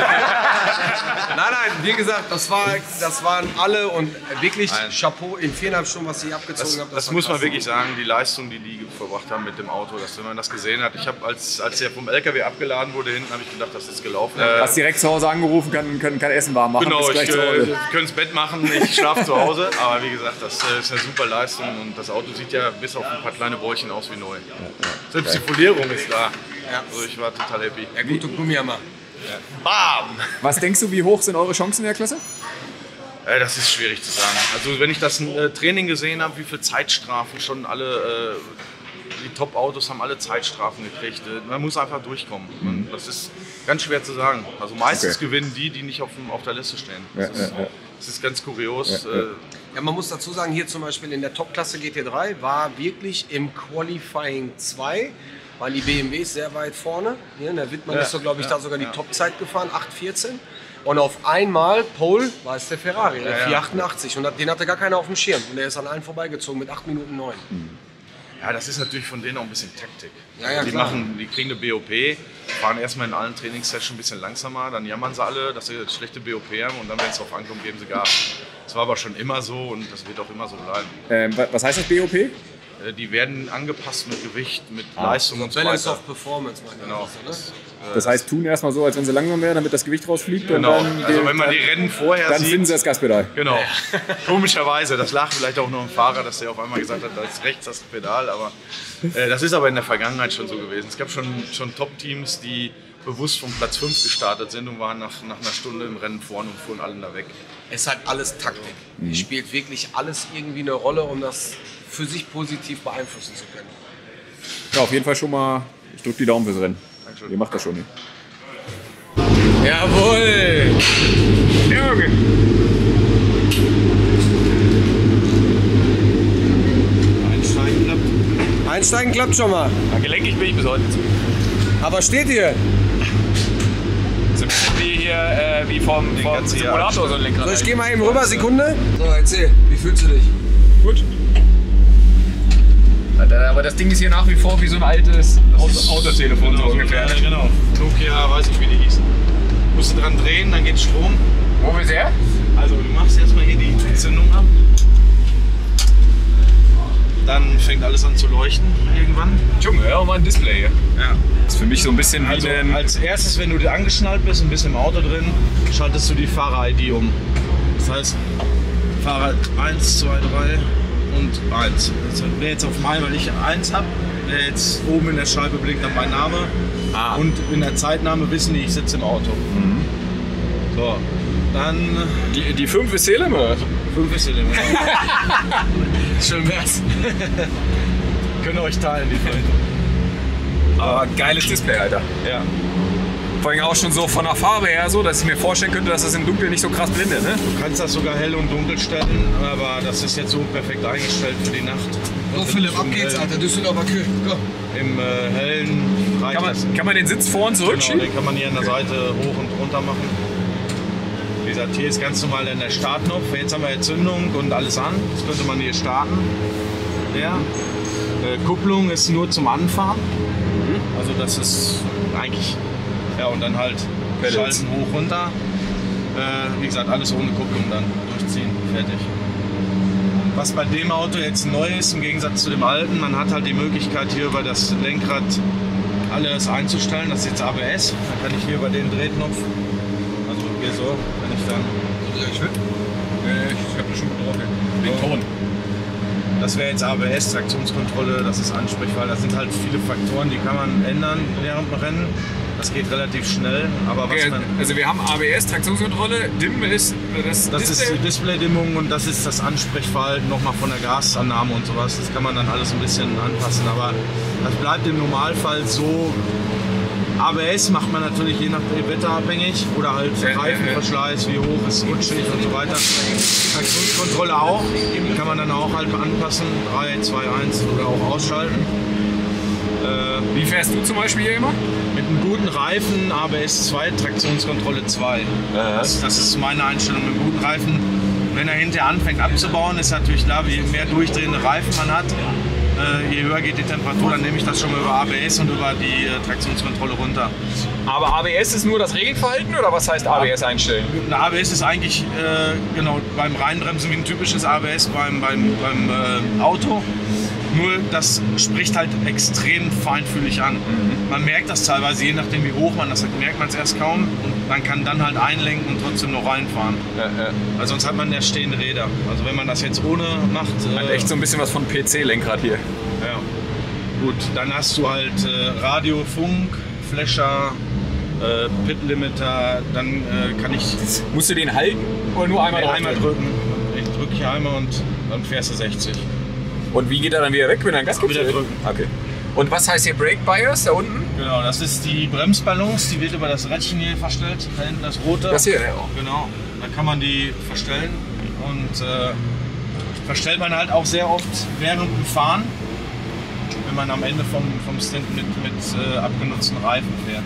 wie gesagt, das waren alle und wirklich Chapeau in 4,5 Stunden, was Sie abgezogen haben. Das muss man wirklich sagen, die Leistung, die verbracht haben mit dem Auto, dass wenn man das gesehen hat. Ich habe, als der vom LKW abgeladen wurde hinten, habe ich gedacht, das ist gelaufen. Hast direkt zu Hause angerufen, kann Essen warm machen. Genau, ich könnte ins Bett machen, ich schlafe zu Hause. Aber wie gesagt, das ist eine super Leistung und das Auto sieht ja bis auf ein paar kleine Bäuchchen aus wie neu. Selbst die Folierung ist da. Also ich war total happy. Ja, gute Gummihammer. Ja. Bam! Was denkst du, wie hoch sind eure Chancen in der Klasse? Das ist schwierig zu sagen. Also wenn ich das Training gesehen habe, wie viele Zeitstrafen schon alle, die Top-Autos haben alle Zeitstrafen gekriegt. Man muss einfach durchkommen. Das ist ganz schwer zu sagen. Also meistens gewinnen die nicht auf der Liste stehen. Das Das ist ganz kurios. Ja, man muss dazu sagen, hier zum Beispiel in der Top-Klasse GT3 war wirklich im Qualifying 2, waren die BMWs sehr weit vorne. Hier in der Wittmann ist so, glaube ich, da sogar die Top-Zeit gefahren, 8,14. Und auf einmal, Pole, war es der Ferrari, der 488. Und den hatte gar keiner auf dem Schirm. Und der ist an allen vorbeigezogen mit 8 Minuten 9. Ja, das ist natürlich von denen auch ein bisschen Taktik. Ja, die, klar. die kriegen eine BOP, fahren erstmal in allen Trainingssessions ein bisschen langsamer, dann jammern sie alle, dass sie eine schlechte BOP haben und dann, wenn es drauf ankommt, geben sie Gas. Das war aber schon immer so und das wird auch immer so bleiben. Was heißt das BOP? Die werden angepasst mit Gewicht, mit Leistung und so Balance weiter. of Performance, meine Genau. Das heißt, tun erstmal so, als wenn sie langsam wären, damit das Gewicht rausfliegt. Genau. Und dann, Also wenn man die Rennen vorher dann sieht, finden sie das Gaspedal. genau. Komischerweise, das lag vielleicht auch nur im Fahrer, dass der auf einmal gesagt hat, da ist rechts das Pedal, aber das ist aber in der Vergangenheit schon so gewesen. Es gab schon Top-Teams, die bewusst vom Platz 5 gestartet sind und waren nach einer Stunde im Rennen vorne und fuhren alle da weg. Es ist halt alles Taktik. Es spielt wirklich alles irgendwie eine Rolle, um das für sich positiv beeinflussen zu können. Ja, auf jeden Fall schon mal, ich drücke die Daumen fürs Rennen. Dankeschön. Ihr macht das schon. Jawohl! Jürgen! Einsteigen klappt. Einsteigen klappt schon mal. Ja, gelenkig bin ich bis heute. Aber steht hier? So ein bisschen wie hier, wie vom Simulator so ein Lenkrad. So, ich gehe mal eben rüber, Sekunde. So, erzähl, wie fühlst du dich? Gut. Aber das Ding ist hier nach wie vor wie so ein altes Autotelefon, so ungefähr. Ja, genau. Nokia, weiß ich wie die hießen. Musst du dran drehen, dann geht Strom. Wo willst du her? Also du machst erstmal hier die Zündung ab. Dann fängt alles an zu leuchten irgendwann. Junge, hör mal ein Display hier. Ja. Das ist für mich so ein bisschen wie Also ein... als erstes, wenn du angeschnallt bist und bist im Auto drin, schaltest du die Fahrer-ID um. Das heißt, Fahrer 1, 2, 3 und 1. Also wer jetzt auf mein, weil ich 1 habe, wer jetzt oben in der Scheibe blinkt, dann mein Name. Und in der Zeitnahme wissen die, ich sitze im Auto. So, dann... Die 5 ist Seelemmer. 5 ist Element. Schön wär's. Könnt ihr euch teilen, die Freunde. Aber geiles Display, Alter. Ja. Vor allem auch schon so von der Farbe her so, dass ich mir vorstellen könnte, dass das im Dunkeln nicht so krass blendet, ne? Du kannst das sogar hell und dunkel stellen, aber das ist jetzt so perfekt eingestellt für die Nacht. So, Philipp, ab geht's, Alter. Düsseldorfer Kühe. Komm. Im hellen reicht Kann man den Sitz vor und zurück Genau, schieben? den kann man hier an der Seite hoch und runter machen. Wie gesagt, hier ist ganz normal der Startknopf. Jetzt haben wir Zündung und alles an. Das könnte man hier starten. Ja. Kupplung ist nur zum Anfahren. Also das ist eigentlich... Ja, und dann halt schalten hoch, runter. Wie gesagt, alles ohne Kupplung dann durchziehen. Fertig. Was bei dem Auto jetzt neu ist, im Gegensatz zu dem alten, man hat halt die Möglichkeit hier über das Lenkrad alles einzustellen. Das ist jetzt ABS. Dann kann ich hier über den Drehknopf, also hier so, kann ich dann... Ja, ich will. Ich hab da schon gut drauf. Den Ton. Das wäre jetzt ABS, Traktionskontrolle, das ist Ansprechfall. Das sind halt viele Faktoren, die kann man ändern während dem Rennen. Das geht relativ schnell, aber was man... Also wir haben ABS, Traktionskontrolle, DIM ist das Das ist die Display-Dimmung und das ist das Ansprechverhalten nochmal von der Gasannahme und sowas. Das kann man dann alles ein bisschen anpassen, aber das bleibt im Normalfall so. ABS macht man natürlich je nach Wetter abhängig oder halt Reifenverschleiß, wie hoch ist rutschig und so weiter. Traktionskontrolle auch, die kann man dann auch halt anpassen, 3, 2, 1 oder auch ausschalten. Wie fährst du zum Beispiel hier immer? Mit einem guten Reifen ABS 2, Traktionskontrolle 2. Das ist meine Einstellung mit einem guten Reifen. Wenn er hinterher anfängt abzubauen, ist natürlich klar, je mehr durchdrehende Reifen man hat, je höher geht die Temperatur, dann nehme ich das schon mal über ABS und über die Traktionskontrolle runter. Aber ABS ist nur das Regelverhalten oder was heißt ABS einstellen? Ein ABS ist eigentlich genau beim Reinbremsen wie ein typisches ABS beim Auto. Nur das spricht halt extrem feinfühlig an. Man merkt das teilweise, je nachdem wie hoch man das hat, merkt man es erst kaum und man kann dann halt einlenken und trotzdem noch reinfahren. Weil sonst hat man ja stehende Räder. Also wenn man das jetzt ohne macht... Hat echt so ein bisschen was von PC-Lenkrad hier. Ja. Gut, dann hast du halt Radio, Funk, Flasher, Pit-Limiter, dann kann ich... Musst du den halten oder nur einmal drauf Einmal drücken. Ich drücke hier einmal und dann fährst du 60. Und wie geht er dann wieder weg, wenn er ein Gas gibt? Wieder drücken. Okay. Und was heißt hier Brake Bias da unten? Genau, das ist die Bremsbalance, die wird über das Rädchen hier verstellt. Da hinten das rote. Das hier, ja. Genau, da kann man die verstellen und verstellt man halt auch sehr oft während dem Fahren, wenn man am Ende vom Stint mit abgenutzten Reifen fährt.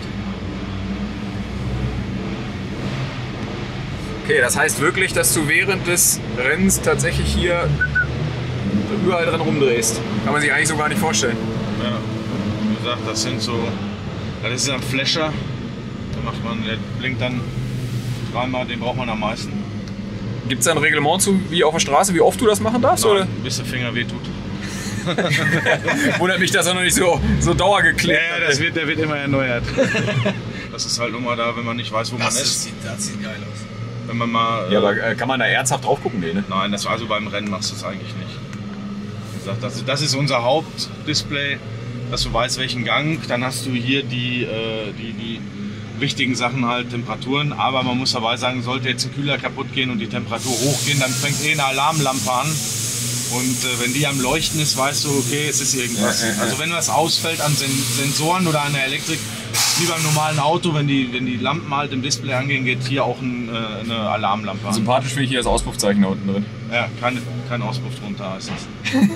Okay, das heißt wirklich, dass du während des Rennens tatsächlich hier überall dran rumdrehst. Kann man sich eigentlich so gar nicht vorstellen. Ja, wie gesagt, das ist ein Flasher. Der blinkt dann dreimal, den braucht man am meisten. Gibt es da ein Reglement zu, wie auf der Straße, wie oft du das machen darfst? Nein, oder? bis der Finger wehtut. Wundert mich, dass er noch nicht so dauergeklebt Ja, der wird immer erneuert. Das ist halt immer da, wenn man nicht weiß, wo man ist. Das sieht geil aus. Wenn man mal, Ja, aber kann man da ernsthaft drauf gucken? Nee, ne? Nein, also beim Rennen machst du es eigentlich nicht. Wie gesagt, das ist unser Hauptdisplay, dass du weißt, welchen Gang. Dann hast du hier die wichtigen Sachen halt, Temperaturen. Aber man muss dabei sagen, sollte jetzt ein Kühler kaputt gehen und die Temperatur hochgehen, dann fängt eine Alarmlampe an. Und wenn die am Leuchten ist, weißt du, okay, es ist irgendwas. Also wenn was ausfällt an Sensoren oder an der Elektrik, wie beim normalen Auto, wenn die Lampen halt im Display angehen, geht hier auch eine Alarmlampe an. Sympathisch finde ich hier das Auspuffzeichen da unten drin. Ja, kein Auspuff drunter heißt das.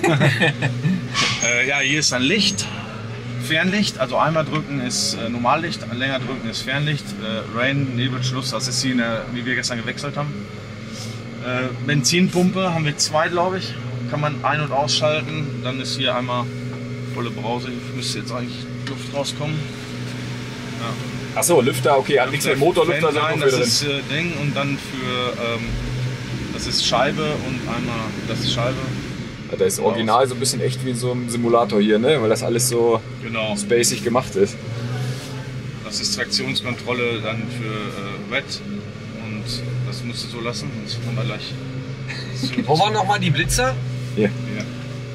Ja, hier ist dann Licht, Fernlicht, also einmal drücken ist Normallicht, länger drücken ist Fernlicht, Rain, Nebelschluss, das ist die, wie wir gestern gewechselt haben. Benzinpumpe haben wir 2, glaube ich, kann man ein- und ausschalten, dann ist hier einmal volle Brause, müsste jetzt eigentlich Luft rauskommen. Ja. Achso, Lüfter, okay, hat nichts mit Motorlüfter, Nein, das ist Ding und dann für, das ist Scheibe und einmal, das ist Scheibe. Ja, da ist original so ein bisschen echt wie so ein Simulator hier, ne? Weil das alles so Genau. spacig gemacht ist. Das ist Traktionskontrolle dann für Wet und das musst du so lassen, sonst kommen wir gleich. Wo waren nochmal die Blitzer? Hier. Ja.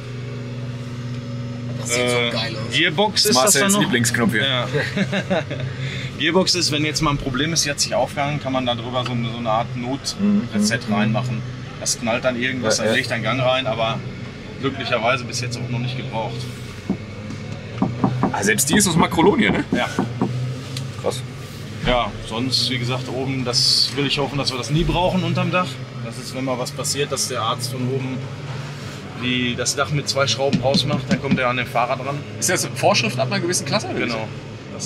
Das sieht so geil aus. Gearbox ist das dann Marcel's noch? Lieblingsknopf hier. Ja. Gearbox ist, wenn jetzt mal ein Problem ist, die hat sich aufgehangen, kann man da drüber so eine Art Not-Reset reinmachen. Das knallt dann irgendwas, dann legt ein Gang rein, aber glücklicherweise bis jetzt auch noch nicht gebraucht. Ah, selbst die ist aus Makrolonie, ne? Ja. Krass. Ja, sonst, wie gesagt, oben, das will ich hoffen, dass wir das nie brauchen unterm Dach. Das ist, wenn mal was passiert, dass der Arzt von oben das Dach mit 2 Schrauben rausmacht, dann kommt er an den Fahrer dran. Ist das Vorschrift ab einer gewissen Klasse? Oder? Genau. Das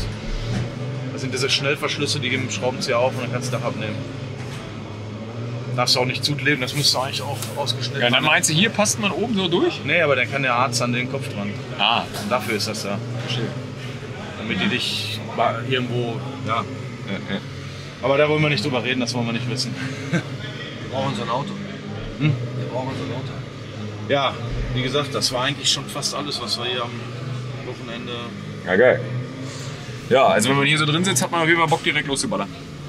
sind diese Schnellverschlüsse, die geben den Schraubenzieher auf und dann kannst du das Dach abnehmen. Darfst du auch nicht zukleben, das müsste eigentlich auch ausgeschnitten Ja, dann werden. meinst du, hier passt man oben so durch? Nee, aber dann kann der Arzt an den Kopf dran. Ah, Und dafür ist das da. verstehe. Damit die dich irgendwo, ja. Aber da wollen wir nicht drüber reden, das wollen wir nicht wissen. Wir brauchen so ein Auto. Wir brauchen so ein Auto. Ja, wie gesagt, das war eigentlich schon fast alles, was wir hier am Wochenende. Ja, geil. Ja, also wenn man hier so drin sitzt, hat man auf jeden Fall Bock, direkt loszuballern.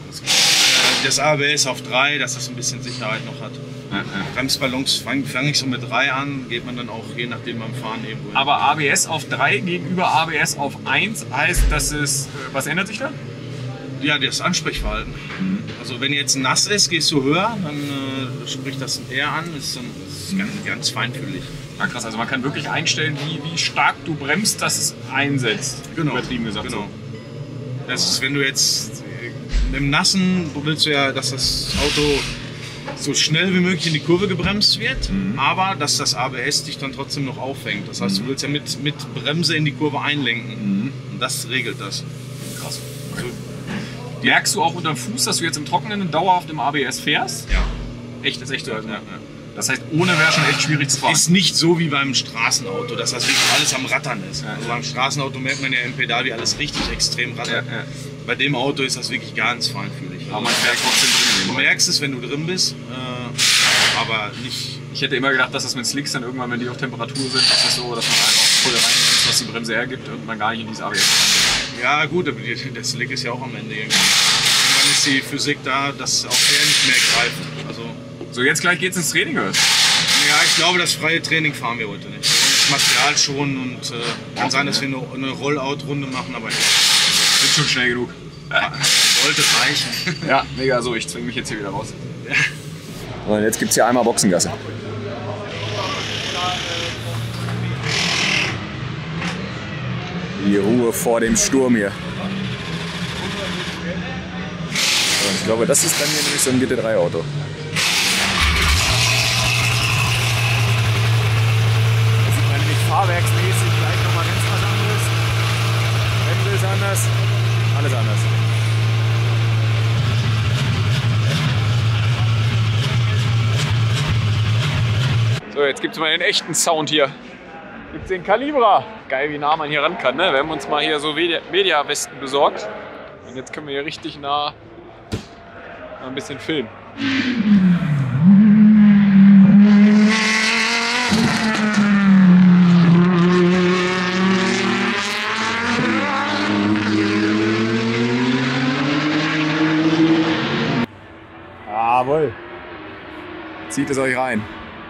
Das ABS auf 3, dass das ein bisschen Sicherheit noch hat. Bremsballons fange ich so mit 3 an, geht man dann auch je nachdem beim Fahren irgendwo hin. Aber ABS auf 3 gegenüber ABS auf 1 heißt, dass es. Was ändert sich da? Ja, das Ansprechverhalten. Also wenn jetzt nass ist, gehst du höher, dann spricht das eher an, ist ganz feinfühlig. Ah, krass, also man kann wirklich einstellen, wie stark du bremst, dass es einsetzt. Genau. Übertrieben gesagt. Genau. Das ist, wenn du jetzt im Nassen willst du ja, dass das Auto so schnell wie möglich in die Kurve gebremst wird, aber dass das ABS dich dann trotzdem noch auffängt. Das heißt, du willst ja mit Bremse in die Kurve einlenken. Und das regelt das. Krass. Also, merkst du auch unterm Fuß, dass du jetzt im Trockenen dauerhaft im ABS fährst? Ja. Echt, das ist echt so. Ja. Das heißt, ohne wäre schon echt schwierig zu fahren. Ist nicht so wie beim Straßenauto, dass das wirklich alles am Rattern ist. Also beim Straßenauto merkt man ja im Pedal, wie alles richtig extrem rattert. Ja. Bei dem Auto ist das wirklich ganz feinfühlig. Aber man fährt trotzdem drin. Du merkst es, wenn du drin bist, aber nicht. Ich hätte immer gedacht, dass das mit Slicks dann irgendwann, wenn die auf Temperatur sind, ist das so, dass man einfach voll reinrennt, was die Bremse hergibt und man gar nicht in dieses ABS kommt. Ja gut, aber der Slick ist ja auch am Ende irgendwann. Irgendwann ist die Physik da, dass auch der nicht mehr greift. Also, So, jetzt gleich geht's ins Training, oder? ja, ich glaube, das freie Training fahren wir heute nicht. Wir wollen das Material schonen und kann sein, dass wir eine Rollout-Runde machen, aber ich Sind schon schnell genug. sollte reichen. Ja, mega so, ich zwinge mich jetzt hier wieder raus. Und jetzt gibt's hier einmal Boxengasse. Die Ruhe vor dem Sturm hier. So, ich glaube, das ist dann hier nämlich so ein GT3-Auto. Da sieht man nämlich fahrwerksmäßig gleich nochmal ganz was anderes. Bremse ist anders, alles anders. So, jetzt gibt es mal den echten Sound hier. Gibt es den Calibra. Geil, wie nah man hier ran kann. Ne? Wir haben uns mal hier so Media-Westen besorgt. Und jetzt können wir hier richtig nah ein bisschen filmen. Jawohl. Zieht es euch rein.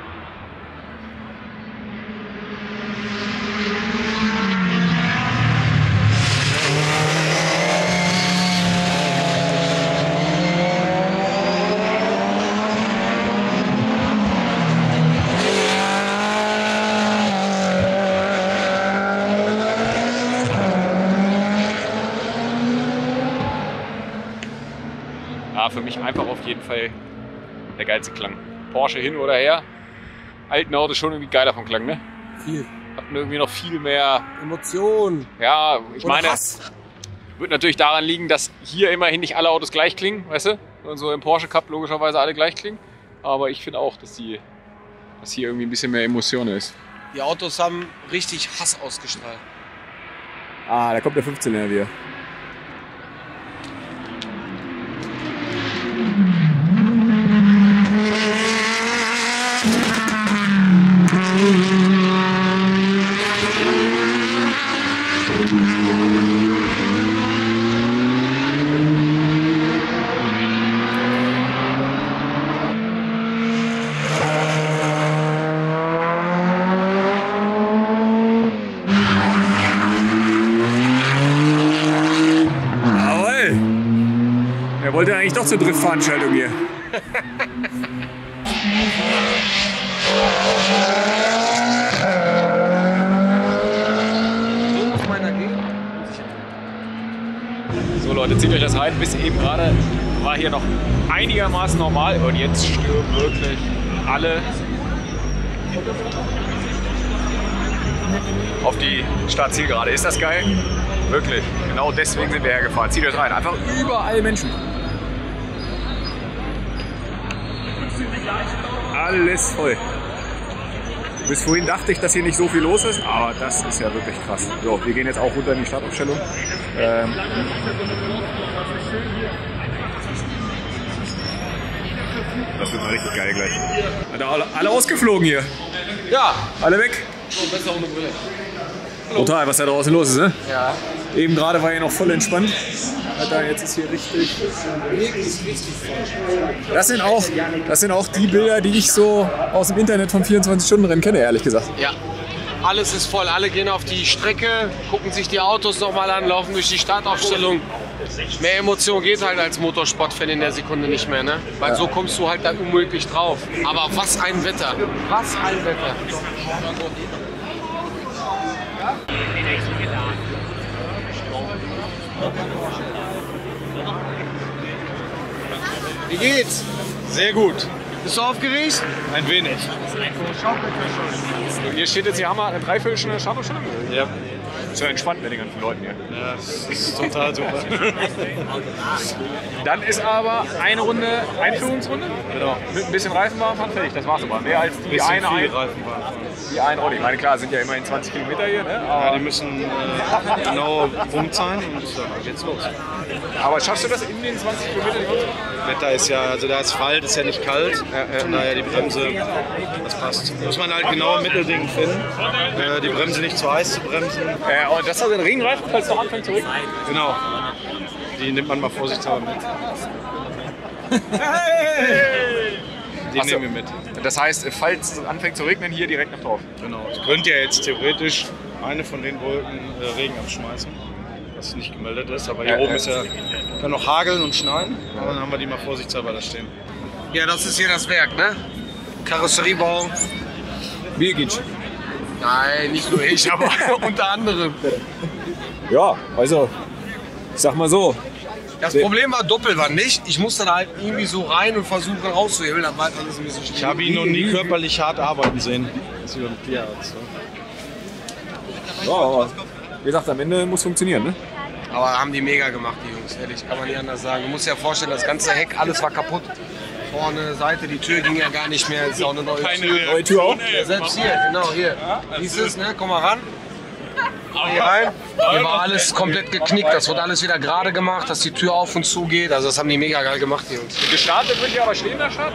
Für mich einfach auf jeden Fall der geilste Klang. Porsche hin oder her. Alten Autos schon irgendwie geiler vom Klang, ne? Viel. Hatten irgendwie noch viel mehr Emotionen. Ja, ich meine, Hass. wird natürlich daran liegen, dass hier immerhin nicht alle Autos gleich klingen, weißt du? Und so im Porsche Cup logischerweise alle gleich klingen. Aber ich finde auch, dass hier irgendwie ein bisschen mehr Emotion ist. Die Autos haben richtig Hass ausgestrahlt. Ah, da kommt der 15er wieder. Er wollte eigentlich doch zur Driftveranstaltung hier. So muss meiner gehen. So Leute, zieht euch das rein. Bis eben gerade war hier noch einigermaßen normal und jetzt stürmen wirklich alle auf die Startzielgerade. Ist das geil? Wirklich. Genau deswegen sind wir hergefahren. Zieht euch rein. Einfach überall Menschen. Alles voll. Bis vorhin dachte ich, dass hier nicht so viel los ist, aber das ist ja wirklich krass. So, wir gehen jetzt auch runter in die Startaufstellung. Das wird mal richtig geil gleich. Alle ausgeflogen hier. Ja. Alle weg. So, besser ohne Brille. Total, was da draußen los ist, ne? Ja. Eben gerade war hier noch voll entspannt. Alter, jetzt ist hier richtig voll. Das sind auch die Bilder, die ich so aus dem Internet vom 24-Stunden-Rennen kenne, ehrlich gesagt. Ja. Alles ist voll. Alle gehen auf die Strecke, gucken sich die Autos nochmal an, laufen durch die Startaufstellung. Mehr Emotion geht halt als Motorsportfan in der Sekunde nicht mehr, ne? Weil so kommst du halt da unmöglich drauf. Aber was ein Wetter. Was ein Wetter. Wie geht's? Sehr gut. Bist du aufgeregt? Ein wenig. Hier steht jetzt, hier haben wir eine Dreiviertelstunde Startaufstellung. Ja. Ist ja entspannt mit den ganzen Leuten hier. Ja, das ist total super. Dann ist aber eine Runde Einführungsrunde. Genau. Mit ein bisschen Reifenwagen fahren, fertig. Das war's aber. Mehr als die eine Runde. Ich meine, klar, sind ja immerhin 20 Kilometer hier. Ne? Ja, die müssen genau Punkt sein und dann geht's los. Aber schaffst du das in den 20 Kilometern? Wetter ist ja, also der Asphalt ist ja nicht kalt, von daher die Bremse, das passt. Da muss man halt genau ein Mittelding finden, die Bremse nicht zu heiß zu bremsen. Und das hat den Regenreifen, falls es noch anfängt zu regnen? Genau, die nimmt man mal vorsichtshalber mit. Die nehmen wir mit. Das heißt, falls es anfängt zu regnen, hier direkt noch drauf? Genau, ich könnte ja jetzt theoretisch eine von den Wolken Regen abschmeißen, was nicht gemeldet ist, aber hier oben ist ja, kann noch hageln und schneien, und dann haben wir die mal vorsichtshalber da stehen. Ja, das ist hier das Werk, ne? Karosseriebau. Birgit. Nein, nicht nur ich, aber unter anderem. Ja, also, ich sag mal so. Das Problem war Doppelwand nicht. Ich musste da halt irgendwie so rein und versuchen rauszuhebeln. Das war halt alles ein bisschen schwierig. Ich habe ihn noch nie körperlich hart arbeiten sehen. Das ist über den Tierarzt. Ja, aber wie gesagt, am Ende muss funktionieren, ne? Aber haben die mega gemacht, die Jungs. Ehrlich, kann man nicht anders sagen. Du musst dir ja vorstellen, das ganze Heck, alles war kaputt. Vorne, Seite, die Tür ging ja gar nicht mehr. Jetzt ist auch eine neue Tür auch? Ja, selbst hier, genau hier. Siehst du es, ne? Komm mal ran. Hier rein. Hier war alles komplett geknickt. Das wurde alles wieder gerade gemacht, dass die Tür auf und zu geht. Also das haben die mega geil gemacht, die Jungs. Gestartet wird ja aber stehender Start.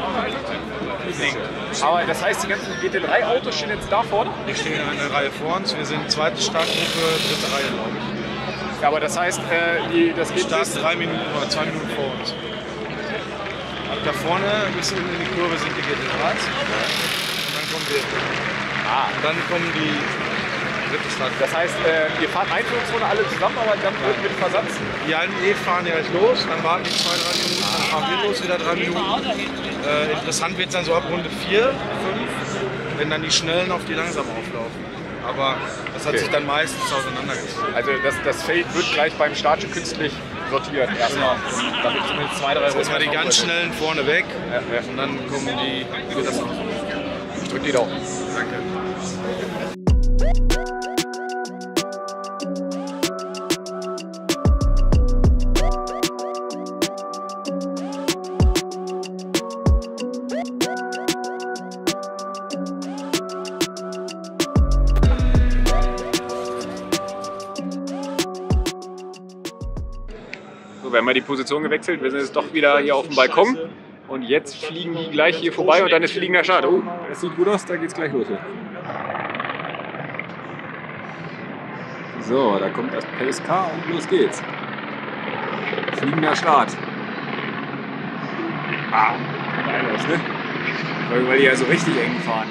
Aber das heißt, die ganzen GT3-Autos stehen jetzt da vorne? Wir stehen in einer Reihe vor uns. Wir sind zweite Startgruppe, dritte Reihe, glaube ich. Ja, aber das heißt, das geht Start 3 Minuten oder 2 Minuten vor uns. Da vorne bis in die Kurve sind die GT3s. Und dann kommen wir. Und dann kommen die dritte Start. Das heißt, ihr fahrt Einführungsrunde alle zusammen, aber dann wird mit Versatz? Die alten fahren ja gleich los, dann warten die 2-3 Minuten, dann fahren wir los, wieder 3 Minuten. Interessant wird es dann so ab Runde 4, 5, wenn dann die Schnellen auf die langsam auflaufen. Aber das hat sich dann meistens auseinandergezogen. Also das Feld wird gleich beim Start schon künstlich sortiert erstmal. Damit zumindest 2-3 Runden. Erstmal die ganz schnellen vorne weg und dann kommen die wieder das aus. Ich drück die Daumen. Danke. So, wir haben mal die Position gewechselt. Wir sind jetzt doch wieder hier auf dem Balkon. Und jetzt fliegen die gleich hier vorbei und dann ist fliegender Start. Oh, das sieht gut aus, da geht's gleich los. So, da kommt das Pace Car und los geht's. Fliegender Start. Ah, geil aus, ne? Weil die ja so richtig eng fahren.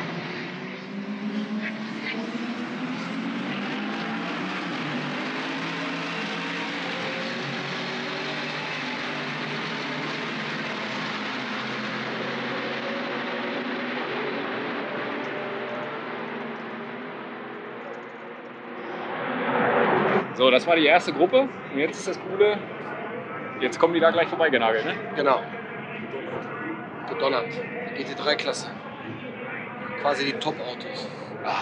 So, das war die erste Gruppe und jetzt ist das Coole, jetzt kommen die da gleich vorbeigenagelt, ne? Genau. Gedonnert. Die GT3-Klasse. Quasi die Top-Autos.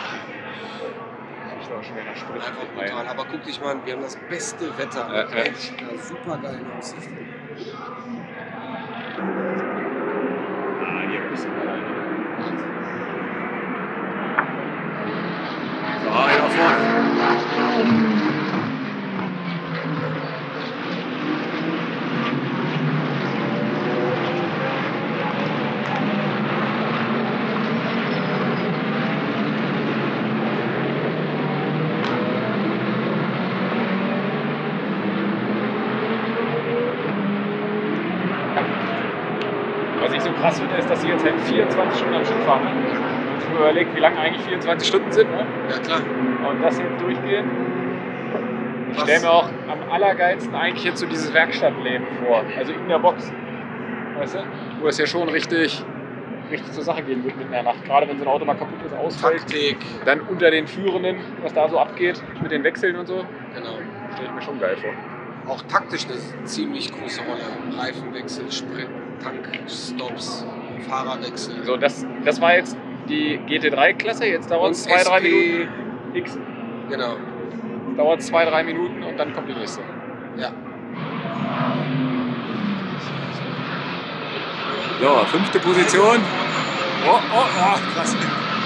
Ich doch schon wieder Sprit. Einfach brutal. Aber guck dich mal an, wir haben das beste Wetter. Echt eine super geile Aussicht. Hier bist du mal. So, einer vorne. Was ich so krass finde, ist, dass sie jetzt halt 24 Stunden am Stück fahren. Wenn ich mir überlege, wie lange eigentlich 24 Stunden sind, ne? Ja klar. Und das jetzt durchgehen. Ich stelle mir auch am allergeilsten eigentlich jetzt so dieses Werkstattleben vor. Also in der Box. Weißt du? Wo es ja schon richtig zur Sache gehen wird mitten in der Nacht. Gerade wenn so ein Auto mal kaputt ist, ausfällt. Taktik. Dann unter den Führenden, was da so abgeht mit den Wechseln und so. Genau. Stelle ich mir schon geil vor. Auch taktisch eine ziemlich große Rolle. Reifenwechsel, Sprit, Tankstops, Fahrerwechsel. So, das war jetzt die GT3-Klasse. Jetzt dauert es 2-3 Minuten. X. Genau. Dauert 2-3 Minuten und dann kommt die nächste. Ja. So, 5. Position. Oh, krass.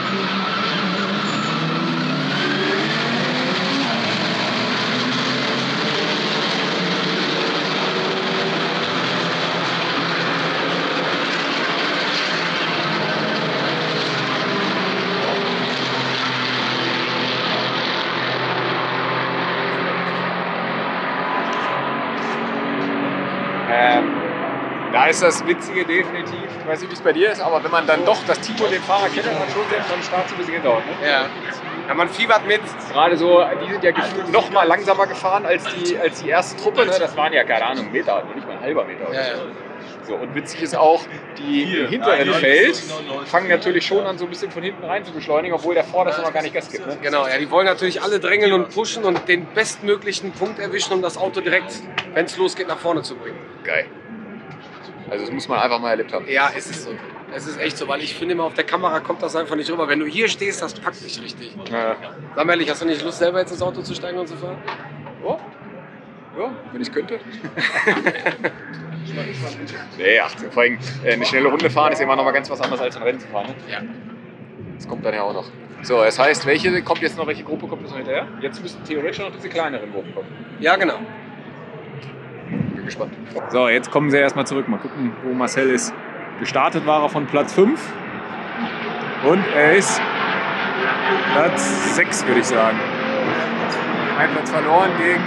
Da ist das Witzige definitiv, ich weiß nicht, wie es bei dir ist, aber wenn man dann doch das Team und den Fahrer kennt, hat man schon selbst beim Start so ein bisschen gedauert. Ne? Ja, man fiebert mit. Gerade so, die sind ja gefühlt noch mal langsamer gefahren als die erste Truppe. Ne? Das waren ja, keine Ahnung, Meter, nicht mal ein halber Meter. Ja. So, und witzig ist auch, die im hinteren Feld fangen natürlich schon an, so ein bisschen von hinten rein zu beschleunigen, obwohl der Vorderste noch gar nicht Gas gibt. Ne? Genau, ja, die wollen natürlich alle drängeln und pushen und den bestmöglichen Punkt erwischen, um das Auto direkt, wenn es losgeht, nach vorne zu bringen. Geil. Also das muss man einfach mal erlebt haben. Ja, es ist so. Es ist echt so, weil ich finde immer, auf der Kamera kommt das einfach nicht rüber. Wenn du hier stehst, das packt dich richtig. Ja. Sag mal ehrlich, hast du nicht Lust, selber jetzt ins Auto zu steigen und zu fahren? Oh. Ja, wenn ich könnte. Nee, ach, vor allem eine schnelle Runde fahren ist immer noch mal ganz was anderes als ein Rennen zu fahren. Ne? Ja. Das kommt dann ja auch noch. So, das heißt, welche Gruppe kommt jetzt noch hinterher? Jetzt müssten theoretisch noch diese kleineren Gruppen kommen. Ja, genau. Bin gespannt. So, jetzt kommen sie erstmal zurück. Mal gucken, wo Marcel ist. Gestartet war er von Platz 5. Und er ist Platz 6, würde ich sagen. Ein Platz verloren gegen...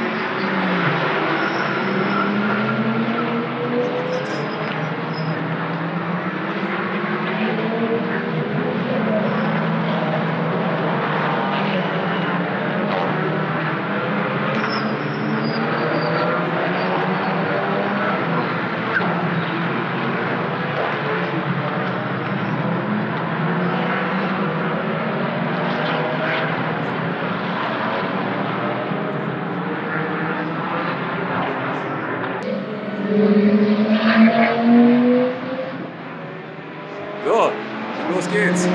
So, los geht's.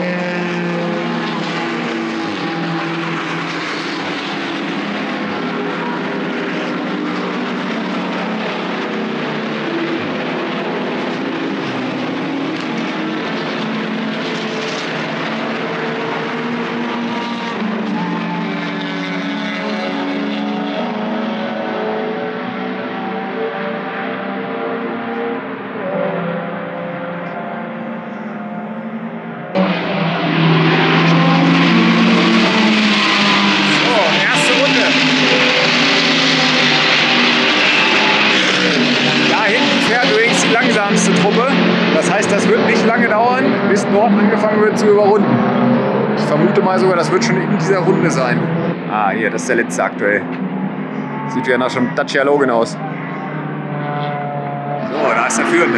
Das heißt, das wird nicht lange dauern, bis dort angefangen wird zu überrunden. Ich vermute mal sogar, das wird schon in dieser Runde sein. Ah, hier, das ist der letzte aktuell. Sieht ja nach schon Dacia Logan aus. So, da ist der Führende.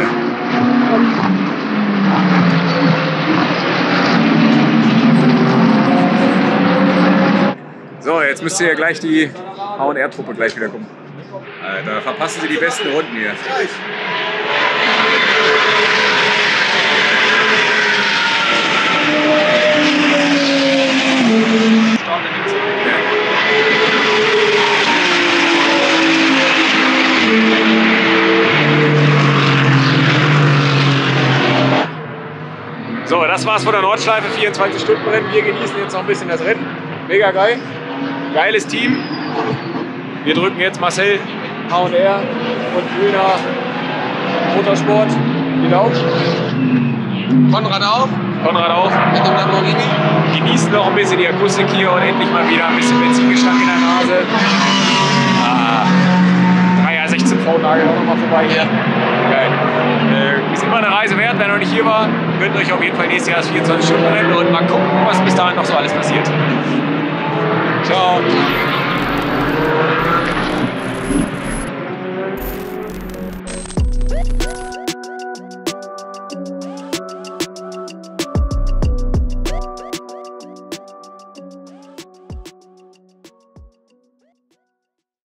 So, jetzt müsste ja gleich die H&R-Truppe gleich wieder kommen. Da verpassen sie die besten Runden hier. So, das war's von der Nordschleife, 24-Stunden-Rennen. Wir genießen jetzt noch ein bisschen das Rennen. Mega geil. Geiles Team. Wir drücken jetzt Marcel, H&R und Grüner Motorsport die Daumen. Konrad auch. Konrad auch. Mit dem Lamborghini. Genießen noch ein bisschen die Akustik hier und endlich mal wieder ein bisschen Benzingestank in der Nase. 3er 16 V-Nagel auch nochmal vorbei hier. Geil. Ist immer eine Reise wert, wer noch nicht hier war. Gönnt euch auf jeden Fall nächstes Jahr das 24-Stunden-Rennen und mal gucken, was bis dahin noch so alles passiert. Ciao.